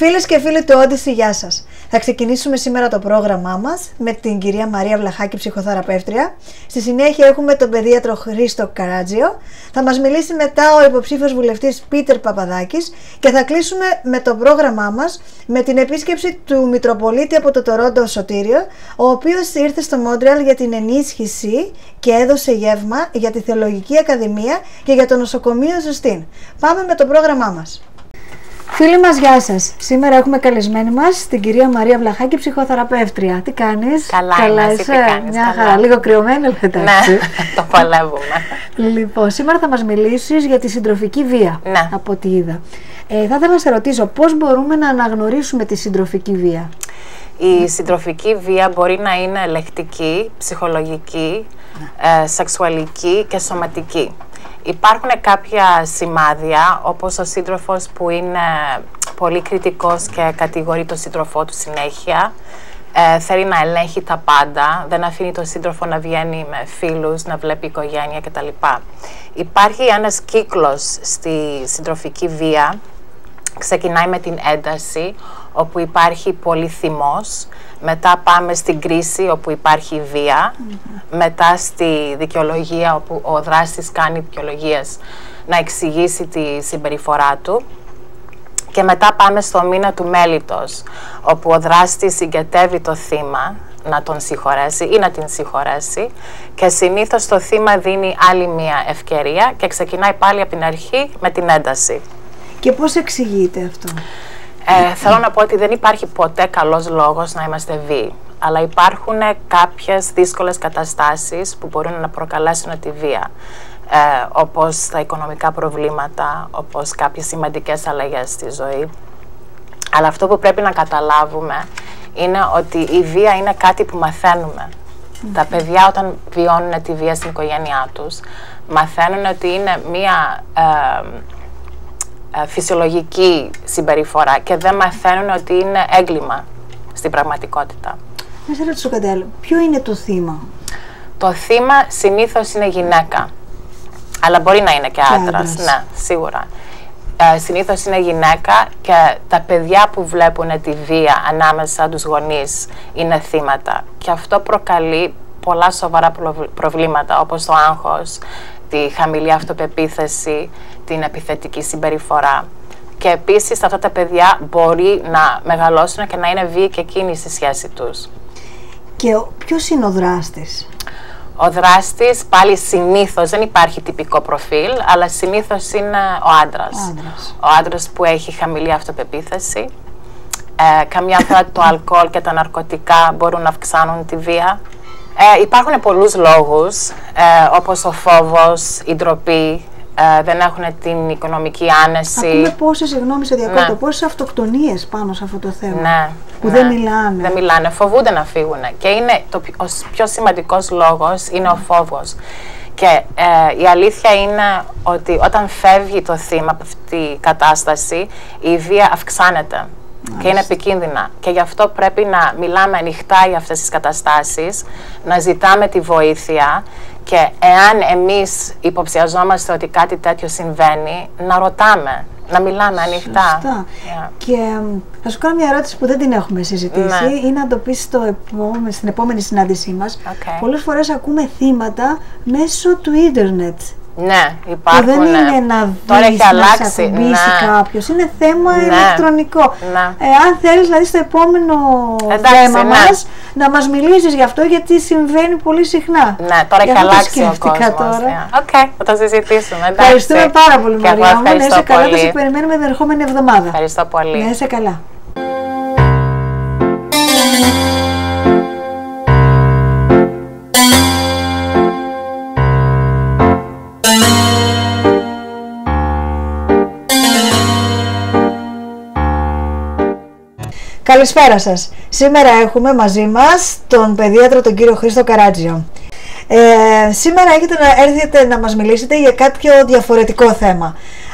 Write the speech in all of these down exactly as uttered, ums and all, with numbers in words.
Φίλες και φίλοι του Odyssey, γεια σας. Θα ξεκινήσουμε σήμερα το πρόγραμμά μας με την κυρία Μαρία Βλαχάκη, ψυχοθεραπεύτρια. Στη συνέχεια έχουμε τον παιδίατρο Χρήστο Καράτζιο. Θα μας μιλήσει μετά ο υποψήφιος βουλευτής Πίτερ Παπαδάκης και θα κλείσουμε με το πρόγραμμά μας με την επίσκεψη του Μητροπολίτη από το Τορόντο Σωτήριο, ο οποίος ήρθε στο Μόντρεαλ για την ενίσχυση και έδωσε γεύμα για τη Θεολογική Ακαδημία και για το νοσοκομείο Ζωστίν. Πάμε με το πρόγραμμά μας. Φίλοι μας, γεια σας. Σήμερα έχουμε καλεσμένη μας την κυρία Μαρία Βλαχάκη, ψυχοθεραπεύτρια. Τι κάνεις? Καλά, καλά είσαι, τι κάνεις? Μια χαρά, λίγο κρυωμένη, εντάξει. Ναι, το παλεύουμε. Λοιπόν, σήμερα θα μας μιλήσεις για τη συντροφική βία, ναι. από ό,τι είδα. Ε, θα ήθελα να σε ρωτήσω, πώς μπορούμε να αναγνωρίσουμε τη συντροφική βία? Η συντροφική βία μπορεί να είναι λεκτική, ψυχολογική, ε, σεξουαλική και σωματική. Υπάρχουν κάποια σημάδια, όπως ο σύντροφος που είναι πολύ κριτικός και κατηγορεί τον σύντροφό του συνέχεια, ε, θέλει να ελέγχει τα πάντα, δεν αφήνει τον σύντροφο να βγαίνει με φίλους, να βλέπει οικογένεια κτλ. Υπάρχει ένας κύκλος στη συντροφική βία, ξεκινάει με την ένταση, όπου υπάρχει πολύ θυμός, μετά πάμε στην κρίση όπου υπάρχει βία, mm-hmm. μετά στη δικαιολογία όπου ο δράστης κάνει δικαιολογίες να εξηγήσει τη συμπεριφορά του και μετά πάμε στο μήνα του μέλιτος, όπου ο δράστης συγκετεύει το θύμα να τον συγχωρέσει ή να την συγχωρέσει και συνήθως το θύμα δίνει άλλη μία ευκαιρία και ξεκινάει πάλι από την αρχή με την ένταση. Και πώς εξηγείται αυτό? Ε, θέλω να πω ότι δεν υπάρχει ποτέ καλός λόγος να είμαστε βίοι, αλλά υπάρχουν κάποιες δύσκολες καταστάσεις που μπορούν να προκαλέσουν τη βία, ε, όπως τα οικονομικά προβλήματα, όπως κάποιες σημαντικές αλλαγές στη ζωή. Αλλά αυτό που πρέπει να καταλάβουμε είναι ότι η βία είναι κάτι που μαθαίνουμε. Mm-hmm. Τα παιδιά όταν βιώνουν τη βία στην οικογένειά τους, μαθαίνουν ότι είναι μία... Ε, φυσιολογική συμπεριφορά και δεν μαθαίνουν ότι είναι έγκλημα στην πραγματικότητα. Να σε ρωτήσω κάτι άλλο. Ποιο είναι το θύμα? Το θύμα συνήθως είναι γυναίκα, αλλά μπορεί να είναι και, και άντρας. άντρας. Ναι, σίγουρα. Ε, συνήθως είναι γυναίκα και τα παιδιά που βλέπουν τη βία ανάμεσα τους γονείς είναι θύματα. Και αυτό προκαλεί πολλά σοβαρά προβλήματα, όπως το άγχος, τη χαμηλή αυτοπεποίθηση, την επιθετική συμπεριφορά. Και επίσης αυτά τα παιδιά μπορεί να μεγαλώσουν και να είναι βίαιοι και εκείνοι στη σχέση τους. Και ποιος είναι ο δράστης? Ο δράστης πάλι συνήθως, δεν υπάρχει τυπικό προφίλ, αλλά συνήθως είναι ο άντρας. άντρας. Ο άντρας που έχει χαμηλή αυτοπεποίθηση. Ε, καμιά φορά το αλκοόλ και τα ναρκωτικά μπορούν να αυξάνουν τη βία. Ε, υπάρχουν πολλούς λόγους, ε, όπως ο φόβος, η ντροπή, ε, δεν έχουν την οικονομική άνεση. Ακούμε πόσες, συγγνώμη σε διακόπτω, ναι. πόσες αυτοκτονίες πάνω σε αυτό το θέμα, ναι, που ναι. δεν μιλάνε. Δεν μιλάνε, φοβούνται να φύγουν. Και είναι το, ο πιο σημαντικός λόγος είναι ο φόβος. Και ε, η αλήθεια είναι ότι όταν φεύγει το θύμα από αυτή τη κατάσταση, η βία αυξάνεται. Και είναι επικίνδυνα και γι' αυτό πρέπει να μιλάμε ανοιχτά για αυτές τις καταστάσεις, να ζητάμε τη βοήθεια και εάν εμείς υποψιαζόμαστε ότι κάτι τέτοιο συμβαίνει, να ρωτάμε, να μιλάμε ανοιχτά. Σωστά. Yeah. Και θα σου κάνω μια ερώτηση που δεν την έχουμε συζητήσει, ναι. ή να το πεις στο επόμε, στην επόμενη συνάντησή μας. Okay. Πολλές φορές ακούμε θύματα μέσω του ίντερνετ. Ναι, υπάρχουν. Και δεν είναι να τώρα δεις, έχει να αλλάξει. σε ακουμπήσει ναι. κάποιος. Είναι θέμα ναι. ηλεκτρονικό. Ναι. Ε, αν θέλεις δηλαδή στο επόμενο εντάξει, θέμα ναι. μας να μας μιλήσεις γι' αυτό, γιατί συμβαίνει πολύ συχνά. Ναι, τώρα έχει αλλάξει ο κόσμος. Τώρα. Οκ, okay, θα το συζητήσουμε. Εντάξει. Ευχαριστούμε πάρα πολύ, Μαρία μου. Να είσαι καλά, θα σε περιμένουμε την ερχόμενη εβδομάδα. Ευχαριστώ πολύ. Να είσαι καλά. Καλησπέρα σας. Σήμερα έχουμε μαζί μας τον παιδίατρο τον κύριο Χρήστο Καράτζιο. Ε, σήμερα έχετε να έρθετε να μας μιλήσετε για κάποιο διαφορετικό θέμα.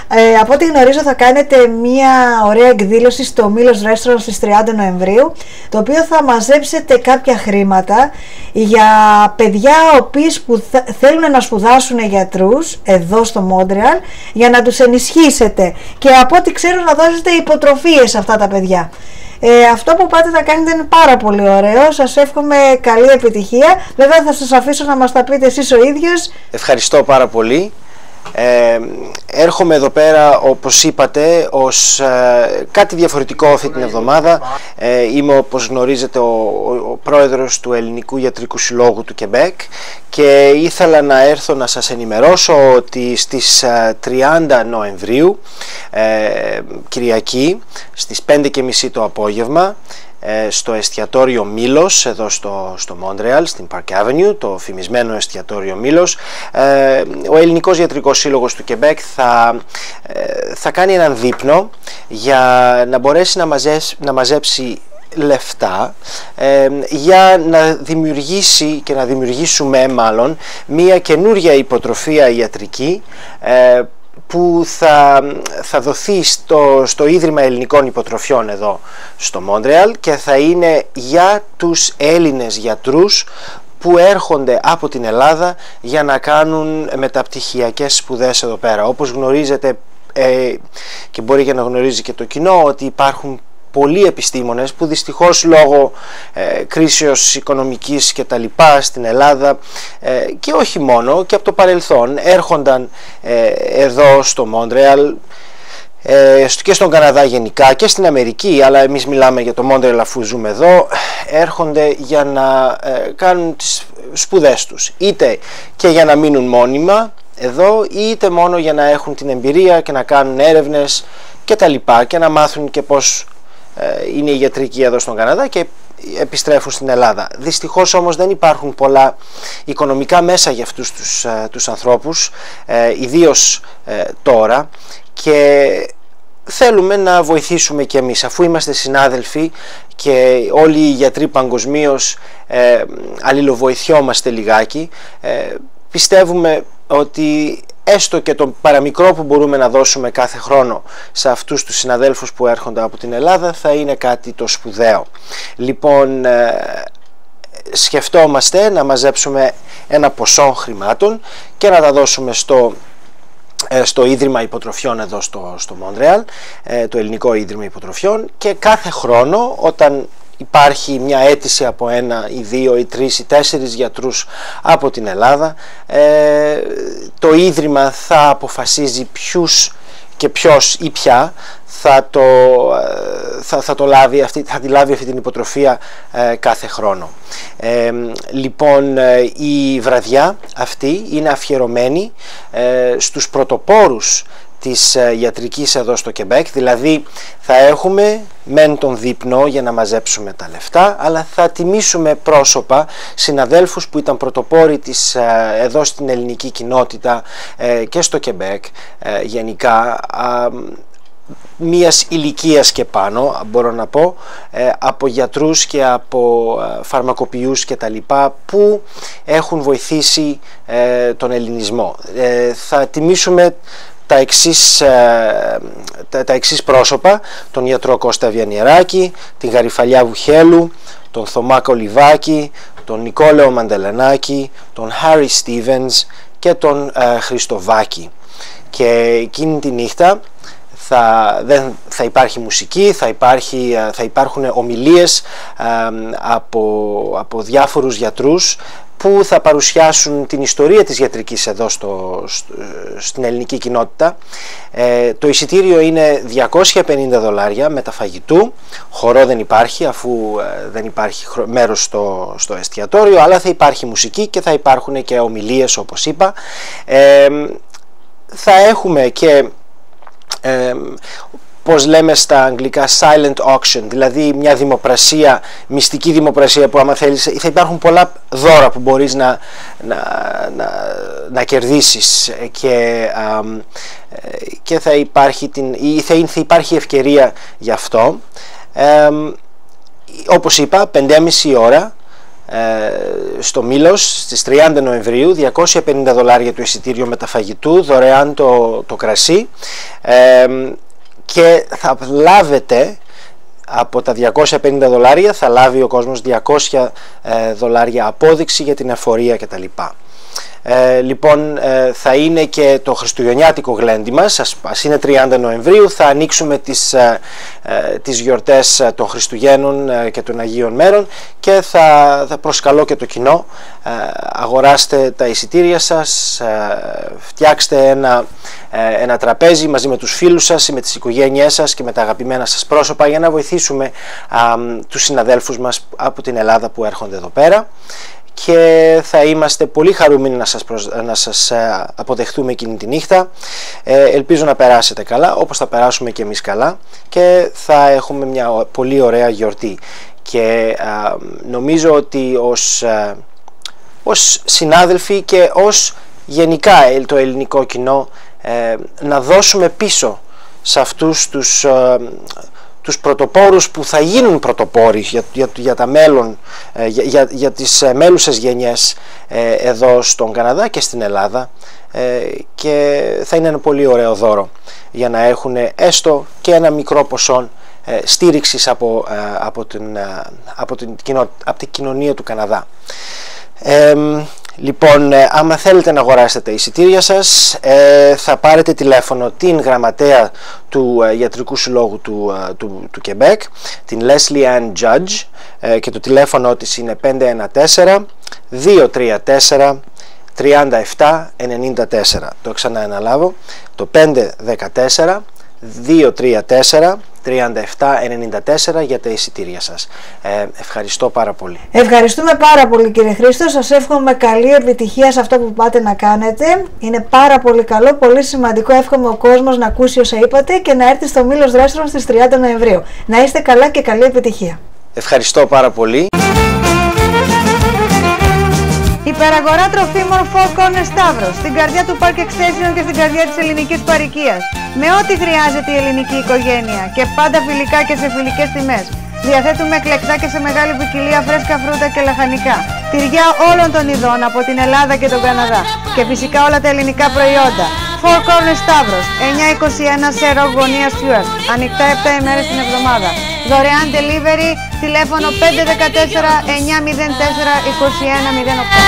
Ε, από ό,τι γνωρίζω θα κάνετε μια ωραία εκδήλωση στο Milos Restaurant στις τριάντα Νοεμβρίου, το οποίο θα μαζέψετε κάποια χρήματα για παιδιά οποίοι που θέλουν να σπουδάσουν γιατρούς εδώ στο Μόντρεαλ, για να τους ενισχύσετε και από ό,τι ξέρω να δώσετε υποτροφίες σε αυτά τα παιδιά. Ε, αυτό που πάτε να κάνετε είναι πάρα πολύ ωραίο. Σας εύχομαι καλή επιτυχία. Βέβαια θα σας αφήσω να μας τα πείτε εσείς ο ίδιος. Ευχαριστώ πάρα πολύ. Ε, έρχομαι εδώ πέρα, όπως είπατε, ως ε, κάτι διαφορετικό αυτή την εβδομάδα. Ε, είμαι, όπως γνωρίζετε, ο, ο, ο πρόεδρος του Ελληνικού Ιατρικού Συλλόγου του Κεμπέκ και ήθελα να έρθω να σας ενημερώσω ότι στις ε, τριάντα Νοεμβρίου, ε, Κυριακή, στις πέντε και μισή το απόγευμα, στο εστιατόριο Milos εδώ στο, στο Μόντρεαλ, στην Park Avenue, το φημισμένο εστιατόριο Milos, ε, ο Ελληνικός Ιατρικός Σύλλογος του Κεμπέκ θα, ε, θα κάνει έναν δείπνο για να μπορέσει να μαζέψει, να μαζέψει λεφτά ε, για να δημιουργήσει και να δημιουργήσουμε μάλλον μία καινούρια υποτροφία ιατρική ε, που θα, θα δοθεί στο, στο Ίδρυμα Ελληνικών Υποτροφιών εδώ στο Μόντρεαλ και θα είναι για τους Έλληνες γιατρούς που έρχονται από την Ελλάδα για να κάνουν μεταπτυχιακές σπουδές εδώ πέρα. Όπως γνωρίζετε ε, και μπορεί και να γνωρίζει και το κοινό, ότι υπάρχουν πολλοί επιστήμονες που δυστυχώς λόγω ε, κρίσεως οικονομικής και τα λοιπά στην Ελλάδα ε, και όχι μόνο, και από το παρελθόν έρχονταν ε, εδώ στο Μόντρεαλ ε, και στον Καναδά γενικά και στην Αμερική, αλλά εμείς μιλάμε για το Μόντρεαλ αφού ζούμε εδώ, έρχονται για να ε, κάνουν τις σπουδές τους, είτε και για να μείνουν μόνιμα εδώ, είτε μόνο για να έχουν την εμπειρία και να κάνουν έρευνες και τα λοιπά και να μάθουν και πώς είναι η ιατρική εδώ στον Καναδά και επιστρέφουν στην Ελλάδα. Δυστυχώς όμως δεν υπάρχουν πολλά οικονομικά μέσα για αυτούς τους, τους ανθρώπους, ε, ιδίως ε, τώρα, και θέλουμε να βοηθήσουμε και εμείς, αφού είμαστε συνάδελφοι και όλοι οι γιατροί παγκοσμίως ε, αλληλοβοηθιόμαστε λιγάκι, ε, πιστεύουμε ότι έστω και το παραμικρό που μπορούμε να δώσουμε κάθε χρόνο σε αυτούς τους συναδέλφους που έρχονται από την Ελλάδα θα είναι κάτι το σπουδαίο. Λοιπόν, σκεφτόμαστε να μαζέψουμε ένα ποσό χρημάτων και να τα δώσουμε στο, στο Ίδρυμα Υποτροφιών εδώ στο, στο Μόντρεαλ, το Ελληνικό Ίδρυμα Υποτροφιών, και κάθε χρόνο όταν υπάρχει μια αίτηση από ένα ή δύο ή τρεις ή τέσσερις γιατρούς από την Ελλάδα, ε, το Ίδρυμα θα αποφασίζει ποιους και ποιος ή ποια θα, το, θα, θα, το λάβει αυτή, θα τη λάβει αυτή την υποτροφία ε, κάθε χρόνο. Ε, λοιπόν, η βραδιά αυτή είναι αφιερωμένη ε, στους πρωτοπόρους της ιατρικής εδώ στο Κεμπέκ, δηλαδή θα έχουμε μεν τον δείπνο για να μαζέψουμε τα λεφτά, αλλά θα τιμήσουμε πρόσωπα, συναδέλφους που ήταν πρωτοπόροι της, εδώ στην ελληνική κοινότητα και στο Κεμπέκ γενικά, μίας ηλικίας και πάνω, μπορώ να πω, από γιατρούς και από φαρμακοποιούς και τα λοιπά, που έχουν βοηθήσει τον ελληνισμό. Θα τιμήσουμε τα εξής, τα, τα εξής πρόσωπα: τον ιατρό Κώστα Βιανιεράκη, την Γαριφαλιά Βουχέλου, τον Θωμά Κολυβάκη, τον Νικόλαο Μαντελενάκη, τον Χάρι Στίβενς και τον ε, Χριστοβάκη. Και εκείνη τη νύχτα θα, δεν, θα υπάρχει μουσική, θα, υπάρχει, θα υπάρχουν ομιλίες ε, από, από διάφορους γιατρούς που θα παρουσιάσουν την ιστορία της ιατρικής εδώ στο, στο, στην ελληνική κοινότητα. Ε, το εισιτήριο είναι διακόσια πενήντα δολάρια με τα φαγητού. Χορό δεν υπάρχει, αφού ε, δεν υπάρχει μέρος στο, στο εστιατόριο, αλλά θα υπάρχει μουσική και θα υπάρχουν και ομιλίες, όπως είπα. Ε, θα έχουμε και ε, πώς λέμε στα αγγλικά, silent auction, δηλαδή μια δημοπρασία, μυστική δημοπρασία, που άμα θέλεις, θα υπάρχουν πολλά δώρα που μπορείς να, να, να, να κερδίσεις και, α, και θα υπάρχει, την, θα, θα υπάρχει ευκαιρία γι' αυτό. Ε, όπως είπα, πέντε και μισή ώρα στο Μήλος στις τριάντα Νοεμβρίου, διακόσια πενήντα δολάρια το εισιτήριο με τα φαγητού, δωρεάν το, το κρασί, ε, και θα λάβετε από τα διακόσια πενήντα δολάρια, θα λάβει ο κόσμος διακόσια δολάρια απόδειξη για την εφορία κτλ. Ε, λοιπόν, ε, θα είναι και το χριστουγεννιάτικο γλέντι μας, ας, ας είναι τριάντα Νοεμβρίου, θα ανοίξουμε τις, ε, ε, τις γιορτές των Χριστουγέννων ε, και των Αγίων Μέρων, και θα, θα προσκαλώ και το κοινό, ε, αγοράστε τα εισιτήρια σας, ε, φτιάξτε ένα, ε, ένα τραπέζι μαζί με τους φίλους σας ή με τις οικογένειές σας και με τα αγαπημένα σας πρόσωπα, για να βοηθήσουμε α, τους συναδέλφους μας από την Ελλάδα που έρχονται εδώ πέρα. Και θα είμαστε πολύ χαρούμενοι να σας, προσ... να σας αποδεχτούμε εκείνη τη νύχτα. Ε, ελπίζω να περάσετε καλά, όπως θα περάσουμε και εμείς καλά, και θα έχουμε μια πολύ ωραία γιορτή. Και α, νομίζω ότι ως, α, ως συνάδελφοι και ως γενικά το ελληνικό κοινό, ε, να δώσουμε πίσω σε αυτούς τους... Α, τους πρωτοπόρους που θα γίνουν πρωτοπόροι για, για, για τα μέλλον, για, για, για τις μέλουσες γενιές ε, εδώ στον Καναδά και στην Ελλάδα, ε, και θα είναι ένα πολύ ωραίο δώρο για να έχουν έστω και ένα μικρό ποσό ε, στήριξης από, ε, από, την, ε, από, την, από την κοινωνία του Καναδά. Ε, Λοιπόν, ε, άμα θέλετε να αγοράσετε τα εισιτήρια σας, ε, θα πάρετε τηλέφωνο την γραμματέα του ε, Ιατρικού Συλλόγου του, ε, του, του Quebec, την Leslie Ann Judge, ε, και το τηλέφωνο της είναι πέντε ένα τέσσερα δύο τρία τέσσερα τρία επτά εννιά τέσσερα. Το ξανααναλάβω, το πέντε ένα τέσσερα δύο τρία τέσσερα τρία επτά εννιά τέσσερα για τα εισιτήρια σας. Ε, ευχαριστώ πάρα πολύ. Ευχαριστούμε πάρα πολύ, κύριε Χρήστο. Σας εύχομαι καλή επιτυχία σε αυτό που πάτε να κάνετε. Είναι πάρα πολύ καλό, πολύ σημαντικό. Εύχομαι ο κόσμος να ακούσει όσα είπατε και να έρθει στο Μήλος Restaurant στις τριάντα Νοεμβρίου. Να είστε καλά και καλή επιτυχία. Ευχαριστώ πάρα πολύ. Υπεραγορά τροφίμων Four Corners Stavros, στην καρδιά του Park Extension και στην καρδιά της ελληνικής παροικίας. Με ό,τι χρειάζεται η ελληνική οικογένεια και πάντα φιλικά και σε φιλικές τιμές. Διαθέτουμε εκλεκτά και σε μεγάλη ποικιλία φρέσκα φρούτα και λαχανικά. Τυριά όλων των ειδών από την Ελλάδα και τον Καναδά. Και φυσικά όλα τα ελληνικά προϊόντα. Four Corners Stavros, εννιακόσια είκοσι ένα σε Rock γωνία Stuart. Ανοιχτά επτά ημέρες την εβδομάδα. Δωρεάν delivery, τηλέφωνο πέντε ένα τέσσερα εννιά μηδέν τέσσερα είκοσι ένα μηδέν οκτώ.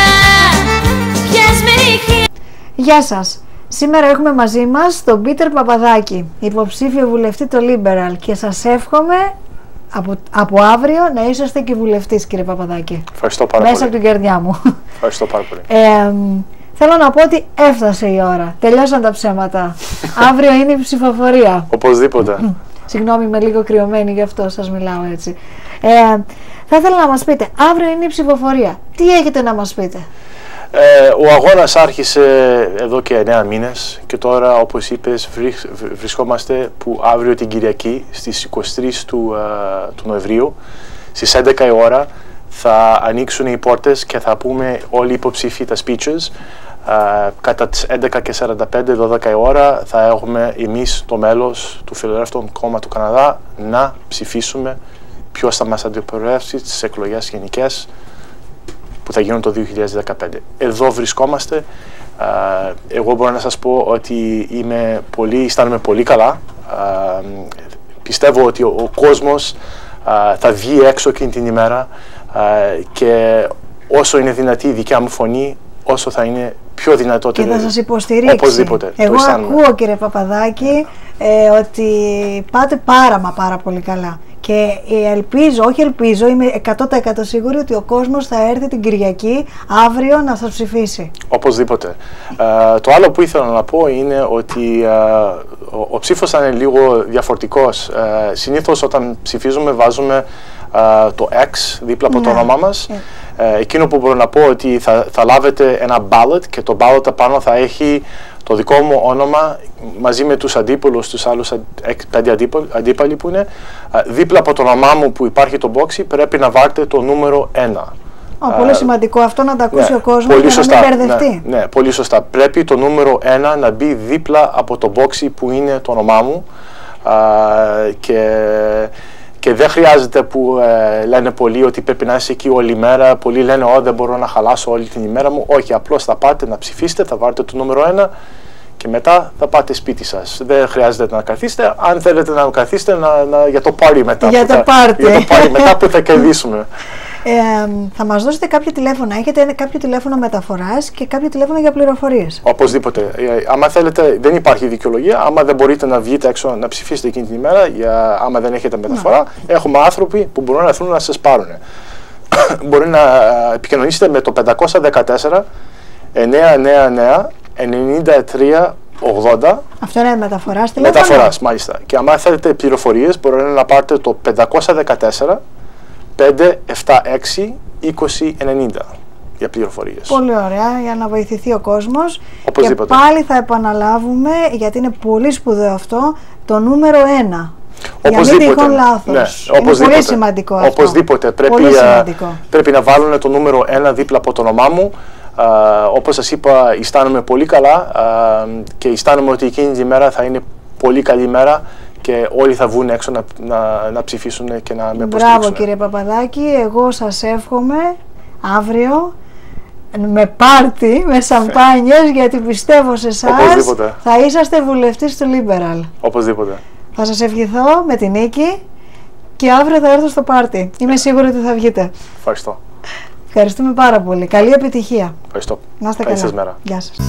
Γεια σας. Σήμερα έχουμε μαζί μας τον Πίτερ Παπαδάκη, υποψήφιο βουλευτή το Liberal, και σας εύχομαι από, από αύριο να είσαστε και βουλευτής, κύριε Παπαδάκη. Ευχαριστώ πάρα Μέσα πολύ. από την καρδιά μου. Ευχαριστώ πάρα πολύ. Ε, θέλω να πω ότι έφτασε η ώρα. Τελειώσαν τα ψέματα. Αύριο είναι η ψηφοφορία. Οπωσδήποτε. Συγγνώμη, είμαι λίγο κρυωμένη, γι' αυτό σας μιλάω έτσι. Ε, θα ήθελα να μας πείτε, αύριο είναι η ψηφοφορία. Τι έχετε να μας πείτε? Ε, ο αγώνας άρχισε εδώ και εννέα μήνες και τώρα, όπως είπες, βρισκόμαστε που αύριο την Κυριακή στις είκοσι τρεις του, uh, του Νοεμβρίου στις έντεκα η ώρα θα ανοίξουν οι πόρτες και θα πούμε όλοι οι υποψήφοι τα speeches. Uh, κατά τις έντεκα και σαράντα πέντε, δώδεκα η ώρα θα έχουμε εμείς το μέλος του Φιλελεύθερου Κόμμα του Καναδά να ψηφίσουμε ποιος θα μας αντιπροεύσει στις εκλογές γενικές που θα γίνουν το δύο χιλιάδες δεκαπέντε. Εδώ βρισκόμαστε. Uh, εγώ μπορώ να σας πω ότι είμαι πολύ, αισθάνομαι πολύ καλά. Uh, πιστεύω ότι ο, ο κόσμος uh, θα βγει έξω εκείνη την ημέρα uh, και όσο είναι δυνατή η δικιά μου φωνή, όσο θα είναι πιο δυνατότητα. Και θα σας υποστηρίξει. Οπωσδήποτε. Εγώ ακούω, κύριε Παπαδάκη, ε, ότι πάτε πάρα μα πάρα πολύ καλά. Και ελπίζω, όχι ελπίζω, είμαι εκατό τοις εκατό σίγουρη ότι ο κόσμος θα έρθει την Κυριακή αύριο να σας ψηφίσει. Οπωσδήποτε. Uh, το άλλο που ήθελα να πω είναι ότι uh, ο, ο ψήφος θα είναι λίγο διαφορετικός. Uh, συνήθως όταν ψηφίζουμε βάζουμε uh, το X δίπλα από ναι. το όνομά μας. Yeah. Uh, εκείνο που μπορώ να πω ότι θα, θα λάβετε ένα ballot και το ballot απάνω θα έχει το δικό μου όνομα μαζί με τους αντίπολους, τους άλλους πέντε αντίπαλοι που είναι. Δίπλα από το όνομά μου που υπάρχει το box πρέπει να βάλετε το νούμερο ένα. Oh, πολύ σημαντικό αυτό να τα ακούσει ναι, ο κόσμος για σωστά, να μην μπερδευτεί. Ναι, ναι, πολύ σωστά. Πρέπει το νούμερο ένα να μπει δίπλα από το box που είναι το όνομά μου. Α, και Και δεν χρειάζεται που ε, λένε πολλοί ότι πρέπει να είσαι εκεί όλη μέρα. Πολλοί λένε ότι δεν μπορώ να χαλάσω όλη την ημέρα μου. Όχι, απλώς θα πάτε να ψηφίσετε, θα βάλετε το νούμερο ένα και μετά θα πάτε σπίτι σας. Δεν χρειάζεται να καθίσετε. Αν θέλετε να καθίσετε να, να, για το party μετά. Για το θα, party. Για το party μετά που θα κερδίσουμε. Ε, θα μας δώσετε κάποια τηλέφωνα. Έχετε κάποιο τηλέφωνο μεταφοράς και κάποιο τηλέφωνο για πληροφορίες. Οπωσδήποτε. Ε, άμα θέλετε, δεν υπάρχει δικαιολογία. Άμα δεν μπορείτε να βγείτε έξω να ψηφίσετε εκείνη την ημέρα, για, άμα δεν έχετε μεταφορά, να. έχουμε άνθρωποι που μπορούν να έρθουν να σας πάρουν. Μπορεί να επικοινωνήσετε με το πεντακόσια δεκατέσσερα εννιακόσια ενενήντα εννέα ενενήντα τρία ογδόντα. Αυτό είναι μεταφοράς τηλέφωνο. Μεταφοράς, μάλιστα. Και άμα θέλετε πληροφορίες, μπορείτε να πάρετε το πεντακόσια δεκατέσσερα πεντακόσια εβδομήντα έξι είκοσι ενενήντα για πληροφορίες. Πολύ ωραία, για να βοηθηθεί ο κόσμος. Οπωσδήποτε. Και πάλι θα επαναλάβουμε, γιατί είναι πολύ σπουδαίο αυτό, το νούμερο ένα. Οπωσδήποτε. Για μην τυχόν λάθος. Ναι, είναι πολύ σημαντικό αυτό. Οπωσδήποτε. Πρέπει, πολύ σημαντικό. πρέπει να βάλουν το νούμερο ένα δίπλα από το όνομά μου. Uh, όπως σας είπα, αισθάνομαι πολύ καλά uh, και αισθάνομαι ότι εκείνη την ημέρα θα είναι πολύ καλή μέρα και όλοι θα βγουν έξω να, να, να ψηφίσουν και να με υποστηρίξουν. Μπράβο κύριε Παπαδάκη, εγώ σας εύχομαι αύριο με πάρτι, με σαμπάνιες, γιατί πιστεύω σε εσάς θα είσαστε βουλευτής του Liberal. Οπωσδήποτε. Θα σας ευχηθώ με την νίκη και αύριο θα έρθω στο πάρτι. Είμαι σίγουρη ότι θα βγείτε. Ευχαριστώ. Ευχαριστούμε πάρα πολύ. Καλή επιτυχία. Ευχαριστώ. Να είστε Καλή καλά. σας μέρα. Γεια σας.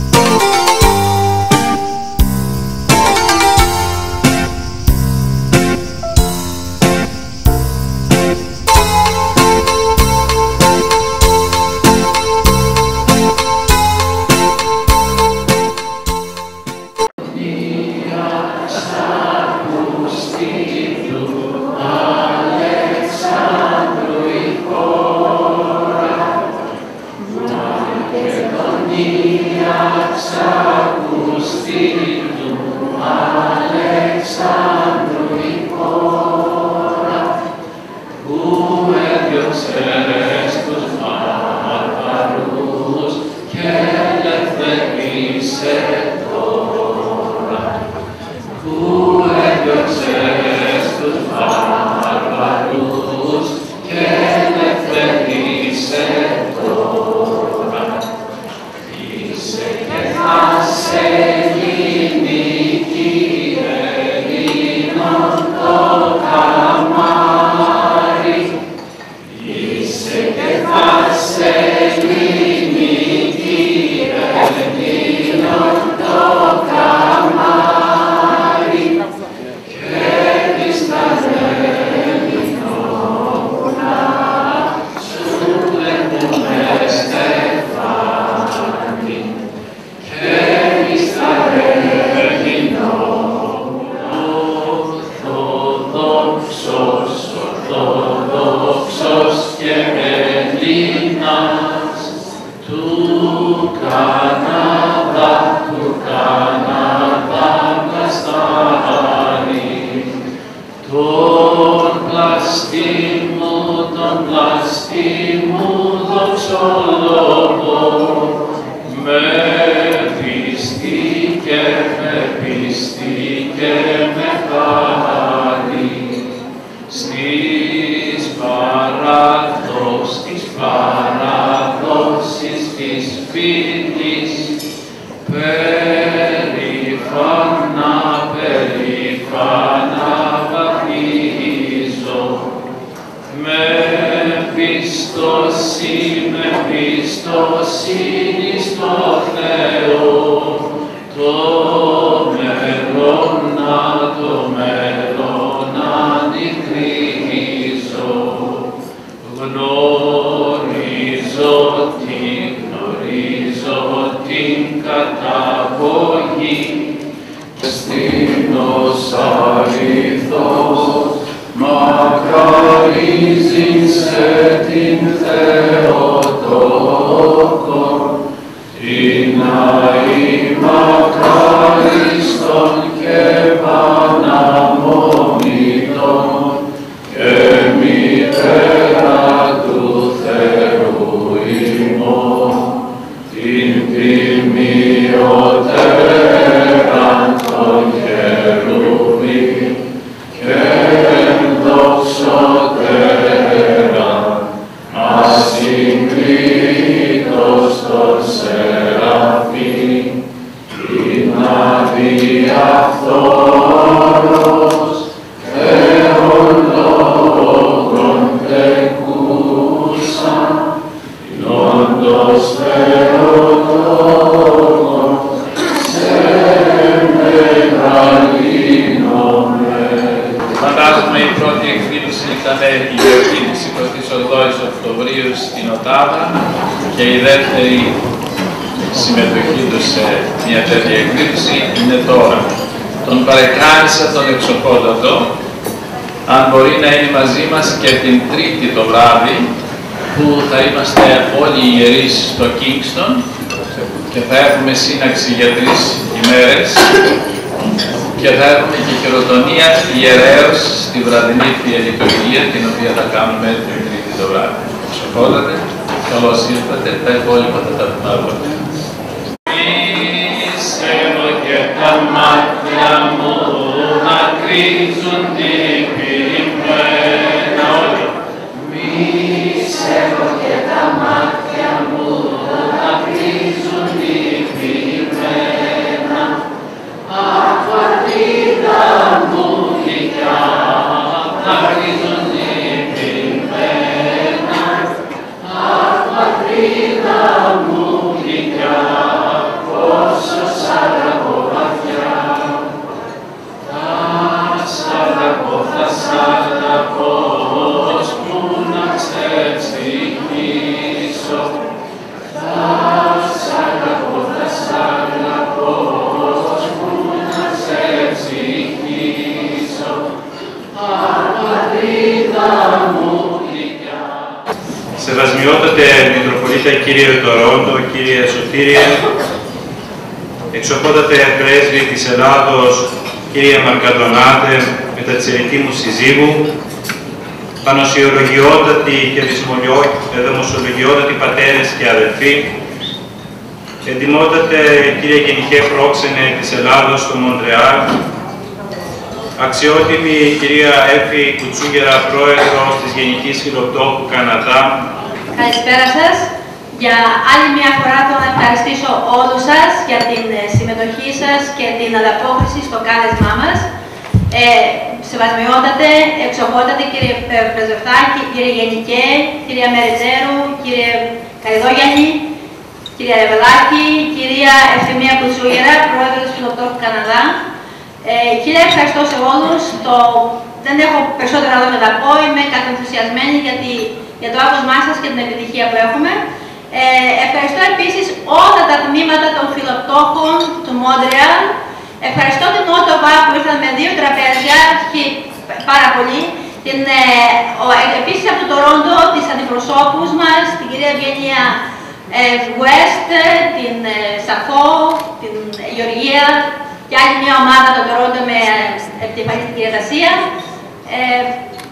So εκδήλωση ήταν η γιορτή της εικοστής ογδόης Οκτωβρίου στην Οτάβα και η δεύτερη συμμετοχή του σε μια τέτοια εκδήλωση είναι τώρα. Τον παρεκάλεσα τον εξοχότατο, αν μπορεί να είναι μαζί μας και την Τρίτη το βράδυ, που θα είμαστε όλοι οι ιερείς στο Kingston και θα έχουμε σύναξη για τρεις ημέρες και θα έχουμε και χειροτονία ιερέως στη βραδινή Θεία Λειτουργία, την οποία θα κάνουμε την Τρίτη το βράδυ. Εξοχότατε, καλώς ήρθατε, τα υπόλοιπα θα τα πούμε αργότερα. Πιστεύω και τα μάτια μου να κρίζουν την ποιημένα όλοι. Πιστεύω και τα μάτια μου να κρίζουν την ποιημένα. Αχ, πατρίδα μου γλυκιά, να κρίζουν την ποιημένα. Αχ, πατρίδα μου γλυκιά, πόσο σ' αγαπώ βαθιά. Θα σ' αγαπώ, θα σ' αγαπώ, ώσπου να ξεψυχήσω. Θα σ' αγαπώ, θα σ' αγαπώ, ώσπου να ξεψυχήσω. Αχ, πατρίδα μου γλυκιά. Σεβασμιότατε Μητροπολίτα κύριε Τορόντο, κύριε Σωτήρια, εξοχότατε πρέσβη της Ελλάδος, κύριε Μαρκαντονάτε, μετατσεριτή μου συζύγου, πανοσιολογιότατοι και δομοσιολογιότατοι πατέρες και αδελφοί, εντιμότατε κύριε Γενικέ Πρόξενε της Ελλάδος στο Μοντρεάλ, αξιότιμη κυρία Έφη Κουτσούγκερα, πρόεδρος της Γενικής Φιλοκτόχου Καναδά. Καλησπέρα σας. Για άλλη μια φορά θέλω να ευχαριστήσω όλους σας για την συμμετοχή σας και την ανταπόκριση στο κάλεσμά μας. Ε, Σεβασμιότατε, εξοχότατε κύριε Πρεσβευτάκη, κύριε Γενικέ, κυρία Μερετζέρου, κύριε Καϊδόγιαννη, κυρία Ρεβελάκη, κυρία Ευθυμία Κουτσούγερα, πρόεδρος του Φιλοκτόχου Καναδά. Ε, κύριε, ευχαριστώ σε όλους. Το... Δεν έχω περισσότερα εδώ να τα πω, είμαι καθενθουσιασμένη γιατί, για το άκουσμά σας και την επιτυχία που έχουμε. Ε, ευχαριστώ επίσης όλα τα τμήματα των φιλοκτόχων του Μόντρεαλ. Ευχαριστώ την Ότοβα που ήρθαν με δύο τραπέζια και πάρα πολύ. Την, ε, ο, επίσης από το Τορόντο, τις αντιπροσώπους μας, την κυρία Ευγενία ε, West, την ε, Σαφώ, την ε, Γεωργία και άλλη μια ομάδα του Τορόντο με ε, επικεφαλής την κυρία Δασία. Ε,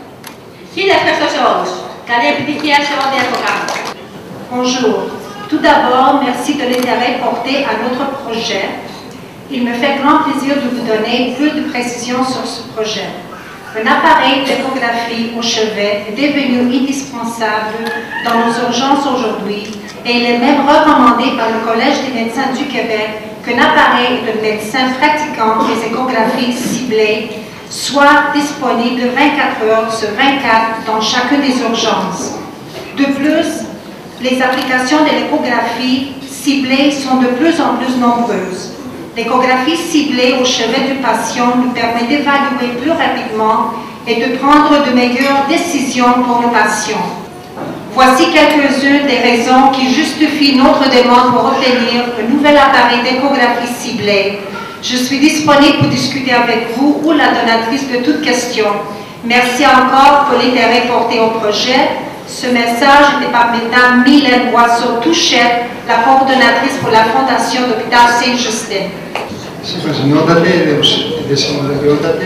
χίλια ευχαριστώ σε όλους. Καλή επιτυχία σε ό,τι έχω κάνει. Bonjour. Tout d'abord, merci de l'intérêt porté à notre projet. Il me fait grand plaisir de vous donner plus de précisions sur ce projet. Un appareil d'échographie au chevet est devenu indispensable dans nos urgences aujourd'hui et il est même recommandé par le Collège des médecins du Québec qu'un appareil de médecin pratiquant des échographies ciblées soit disponible vingt-quatre heures sur vingt-quatre dans chacune des urgences. De plus, les applications de l'échographie ciblée sont de plus en plus nombreuses. L'échographie ciblée au chevet du patient nous permet d'évaluer plus rapidement et de prendre de meilleures décisions pour le patient. Voici quelques-unes des raisons qui justifient notre demande pour obtenir un nouvel appareil d'échographie ciblée. Je suis disponible pour discuter avec vous ou la donatrice de toute question. Merci encore pour l'intérêt porté au projet. Ce message était par Madame Mylène Boisseau-Touchette, la coordonnatrice pour la Fondation d'Hôpital Saint-Justin. Σεβασμιότατε, δεσμολογιότατε,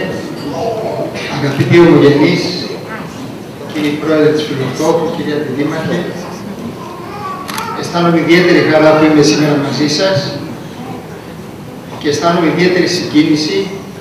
αγαπητοί ομογενείς, κύριοι πρόεδρε της Φιλοκτόχου, κυρία τη Δήμαρχε, αισθάνομαι ιδιαίτερη χαρά που είμαι σήμερα μαζί σας και αισθάνομαι ιδιαίτερη συγκίνηση,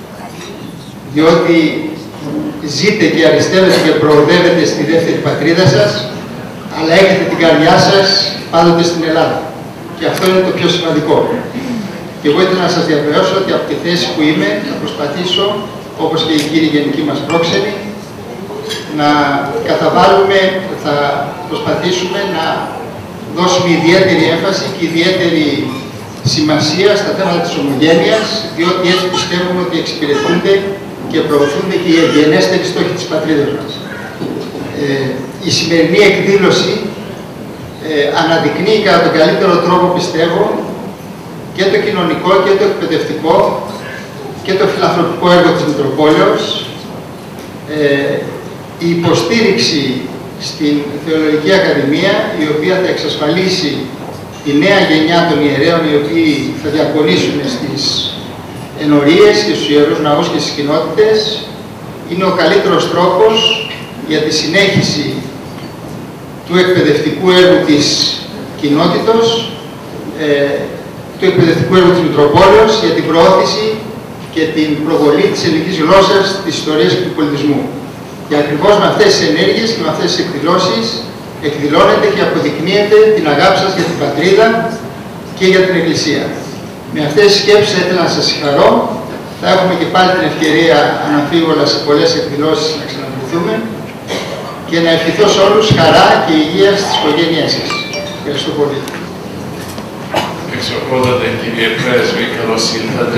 διότι ζείτε και αριστεύετε και προοδεύετε στη δεύτερη πατρίδα σας, αλλά έχετε την καρδιά σας πάντοτε στην Ελλάδα. Και αυτό είναι το πιο σημαντικό. Και εγώ ήθελα να σας διαβεβαιώσω ότι από τη θέση που είμαι θα προσπαθήσω, όπως και οι κύριοι γενικοί μας πρόξενοι, να καταβάλουμε, θα προσπαθήσουμε να δώσουμε ιδιαίτερη έμφαση και ιδιαίτερη σημασία στα θέματα της ομογένειας, διότι έτσι πιστεύουμε ότι εξυπηρετούνται και προωθούνται και οι ευγενέστεροι στόχοι της πατρίδας μας. Ε, η σημερινή εκδήλωση ε, αναδεικνύει κατά τον καλύτερο τρόπο, πιστεύω, και το κοινωνικό και το εκπαιδευτικό και το φιλανθρωπικό έργο της Μητροπόλεως, ε, η υποστήριξη στην Θεολογική Ακαδημία, η οποία θα εξασφαλίσει τη νέα γενιά των ιερέων, οι οποίοι θα διακονήσουν στις ενορίες και στους ιερούς ναούς και στις κοινότητες, είναι ο καλύτερος τρόπος για τη συνέχιση του εκπαιδευτικού έργου της κοινότητος, ε, του εκπαιδευτικού έργου της Μητροπόλεως, για την προώθηση και την προβολή της ελληνικής γλώσσας, της ιστορίας και του πολιτισμού. Και ακριβώς με αυτές τις ενέργειες και με αυτές τις εκδηλώσεις εκδηλώνεται και αποδεικνύεται την αγάπη σας για την πατρίδα και για την Εκκλησία. Με αυτές τις σκέψεις θα ήθελα να σας συγχαρώ. Θα έχουμε και πάλι την ευκαιρία αναμφίβολα σε πολλές εκδηλώσεις να ξαναβρεθούμε και να ευχηθώ σε όλους χαρά και υγεία στις οικογένειές σας. Ευχαριστώ πολύ. Εξοχότατε κύριε Πρέσβη, καλώς ήλθατε.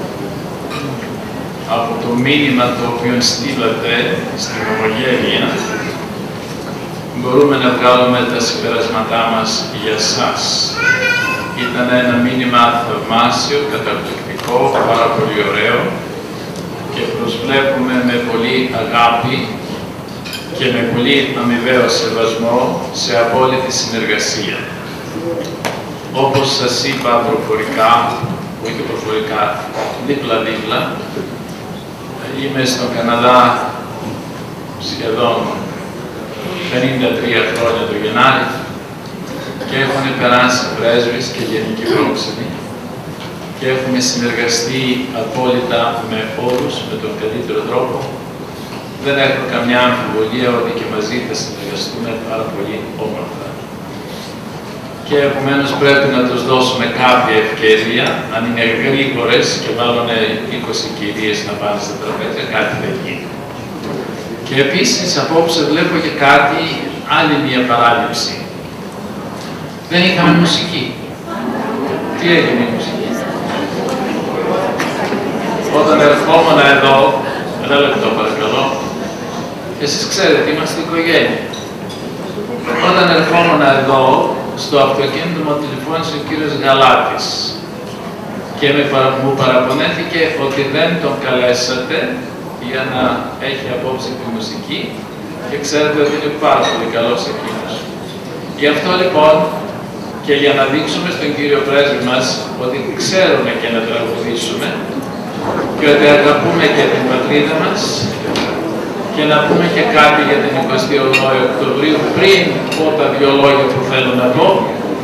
Από το μήνυμα το οποίο στείλατε στην Ομογένεια μπορούμε να βγάλουμε τα συμπεράσματά μας για σας. Ήταν ένα μήνυμα θαυμάσιο, καταπληκτικό, πάρα πολύ ωραίο και προσβλέπουμε με πολύ αγάπη και με πολύ αμοιβαίο σεβασμό σε απόλυτη συνεργασία. Όπως σας είπα προφορικά, όχι προφορικά, δίπλα-δίπλα, είμαι στον Καναδά σχεδόν πενήντα τρία χρόνια το Γενάρη και έχουν περάσει πρέσβεις και γενικοί πρόξενοι και έχουμε συνεργαστεί απόλυτα με όλους με τον καλύτερο τρόπο. Δεν έχω καμιά αμφιβολία ότι και μαζί θα συνεργαστούμε πάρα πολύ όμορφα. Και επομένως πρέπει να τους δώσουμε κάποια ευκαιρία, αν είναι γρήγορες και βάλουν είκοσι κυρίες να πάνε στα τραπέζια, κάτι θα γίνει. Και επίσης απόψε βλέπω και κάτι, άλλη μια παράληψη. Δεν είχαμε μουσική. Τι έγινε η μουσική? Όταν ερχόμουν εδώ, ένα λεπτό παρακαλώ, εσείς ξέρετε, είμαστε οικογένεια. Όταν ερχόμουν εδώ, στο αυτοκίνητο μου τηλεφώνησε ο κύριος Γαλάτης και με παρα... μου παραπονέθηκε ότι δεν τον καλέσατε για να έχει απόψε τη μουσική και ξέρετε ότι είναι πάρα πολύ καλός εκείνος. Γι' αυτό λοιπόν και για να δείξουμε στον κύριο πρέσβη μας ότι ξέρουμε και να τραγουδήσουμε και ότι αγαπούμε και την πατρίδα μας και να πούμε και κάτι για την εικοστή όγδοη Οκτωβρίου πριν πω τα δυο λόγια που θέλω να πω,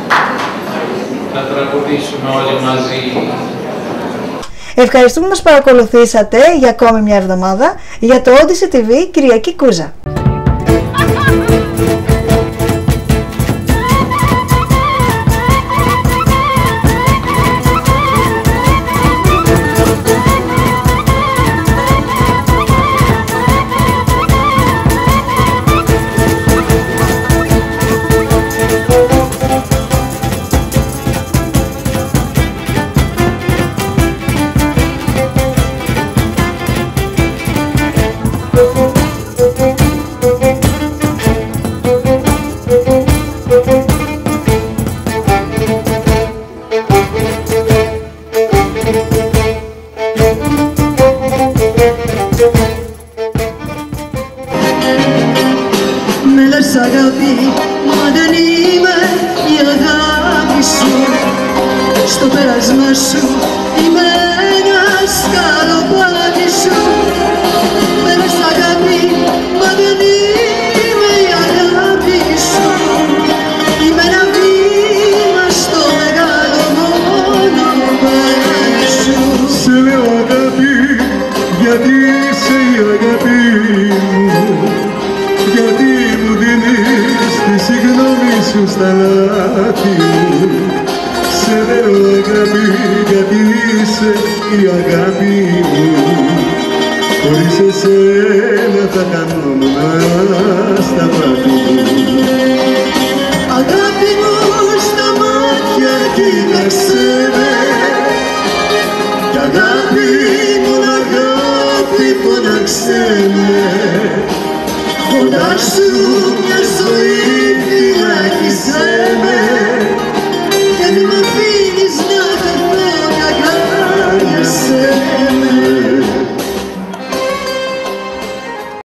να τραγουδήσουμε όλοι μαζί. Ευχαριστούμε που μας παρακολουθήσατε για ακόμη μια εβδομάδα για το Odyssey τι βι Κυριακή Κούζα. Αγάπη μου, αγάπη μου, σένα, κοντά σου